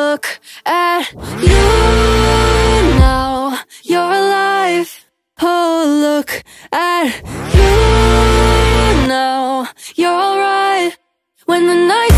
look at you now, you're alive. Oh, look at you now, you're alright. When the night